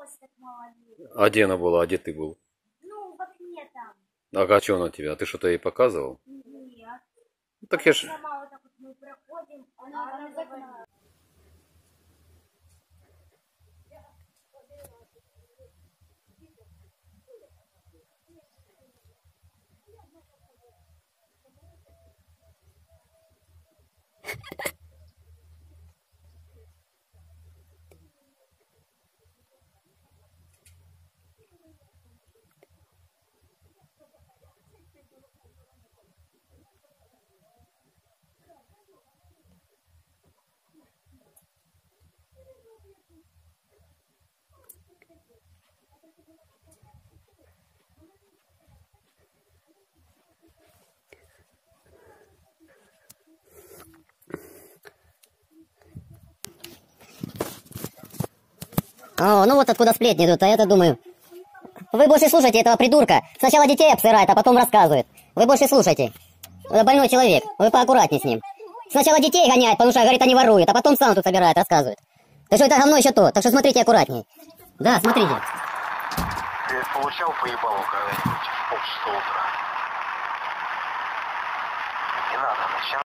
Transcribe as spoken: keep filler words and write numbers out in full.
осталось так мало людей. А где она была? А где ты был? Ну, в окне там. А что она тебе? А ты что-то ей показывал? Нет. Так я ж... Сама вот так вот мы проходим, она, она, она говорит. О, ну вот откуда сплетни идут, а я-то думаю... Вы больше слушайте этого придурка. Сначала детей обсырает, а потом рассказывает. Вы больше слушайте. Это больной человек, вы поаккуратнее с ним. Сначала детей гоняет, потому что, говорит, они воруют, а потом сам тут собирает, рассказывает. Так что это говно еще то, так что смотрите аккуратнее. Да, смотрите. Ты получал поебалу когда-нибудь в полшестого утра? Не надо, начать.